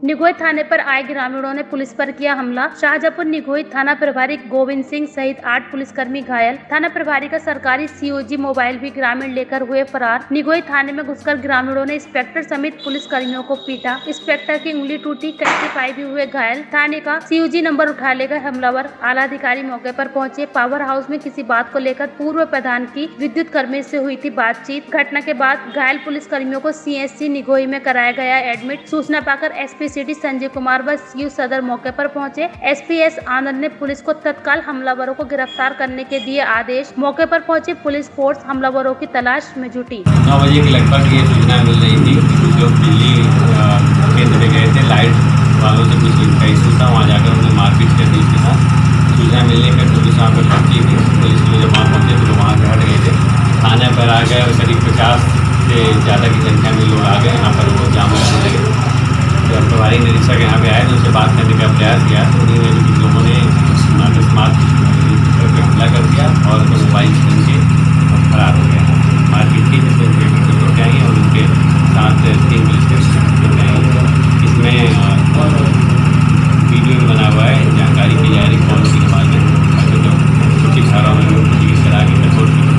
निगोई थाने पर आए ग्रामीणों ने पुलिस पर किया हमला। शाहजहांपुर निगोई थाना प्रभारी गोविंद सिंह सहित 8 पुलिसकर्मी घायल। थाना प्रभारी का सरकारी सीओजी मोबाइल भी ग्रामीण लेकर हुए फरार। निगोई थाने में घुसकर ग्रामीणों ने इंस्पेक्टर समेत पुलिसकर्मियों को पीटा। इंस्पेक्टर की उंगली टूटी, कच्ची पाई भी हुए घायल। थाने का सीओजी नंबर उठा लेगा हमलावर। आला अधिकारी मौके पर पहुंचे। पावर हाउस में किसी बात को लेकर पूर्व प्रधान की विद्युत कर्मी से हुई थी बातचीत। घटना के बाद घायल पुलिसकर्मियों को सीएससी निगोई में कराया गया एडमिट। सूचना पाकर एसपी सिटी संजय कुमार व सीयू सदर मौके पर पहुंचे। एसपीएस आनंद ने पुलिस को तत्काल हमलावरों को गिरफ्तार करने के दिए आदेश। मौके पर पहुंची पुलिस फोर्स हमलावरों की तलाश में जुटी। 9 बजे के लगभग ये सूचना मिल रही थी कि कुछ लोग दिल्ली केंद्र में गए थे, लाइट वालों से कुछ इनका इशू था, वहाँ जाकर उन्हें मारपीट कर दी उसके साथ। सूचना मिलने पर पुलिस वहाँ पर पहुंची थी। पुलिस लोग जब वहाँ पहुँचे तो वहाँ से हट गए थे। थाने पर आ गए और करीब 50 से ज़्यादा की संख्या में लोग आ गए। यहाँ पर वो जाम लगने लगे। जब प्रभारी निरीक्षक यहाँ पे आए तो उससे बात करने का प्रयास किया तो उन्हीं में कुछ लोगों ने अकस्मात हमला कर दिया और मोबाइल छीन के फरार हो गया। मारपीट की जिसमें इंस्पेक्टर लोग आई और उनके साथ 3 पुलिसकर्मी आई। इसमें वीडियो भी बना हुआ है। जानकारी की जा रही कौन सी आवाज़ है ताकि जो उचित धाराओं में पुलिस करा के कठोर की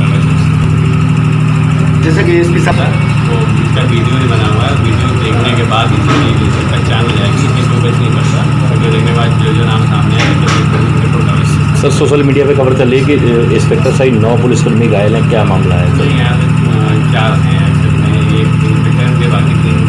जैसे कि एसपी साहब तो इसका वीडियो भी बना हुआ है। वीडियो देखने के बाद इसकी पहचान हो जाएगी कि किसको कैसे नहीं करता। वीडियो देखने के बाद जो नाम सामने आए सर सोशल मीडिया पे खबर चल रही है कि इंस्पेक्टर सहित 9 पुलिसकर्मी घायल हैं, क्या मामला है? तो यहाँ 4 हैं, एक इंस्पेक्टर के बाकी 3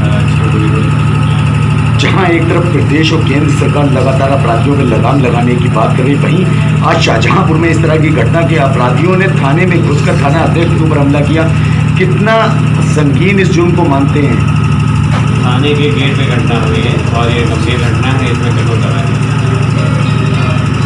जहां एक तरफ प्रदेश और केंद्र सरकार लगातार अपराधियों में लगाम लगाने की बात कर रही, वहीं आज शाहजहांपुर में इस तरह की घटना के अपराधियों ने थाने में घुसकर थाना अध्यक्ष के ऊपर हमला किया। कितना संगीन इस जुर्म को मानते हैं? थाने के गेट पे घटना हुई है और ये गंभीर घटना है। इसमें कठोर